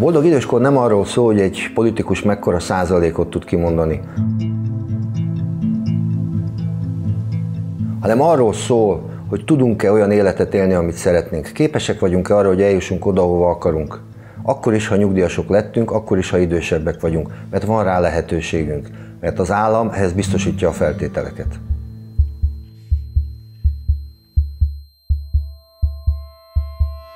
Boldog időskor nem arról szól, hogy egy politikus mekkora százalékot tud kimondani, hanem arról szól, hogy tudunk-e olyan életet élni, amit szeretnénk. Képesek vagyunk-e arra, hogy eljussunk oda, ahova akarunk. Akkor is, ha nyugdíjasok lettünk, akkor is, ha idősebbek vagyunk, mert van rá lehetőségünk, mert az állam ehhez biztosítja a feltételeket.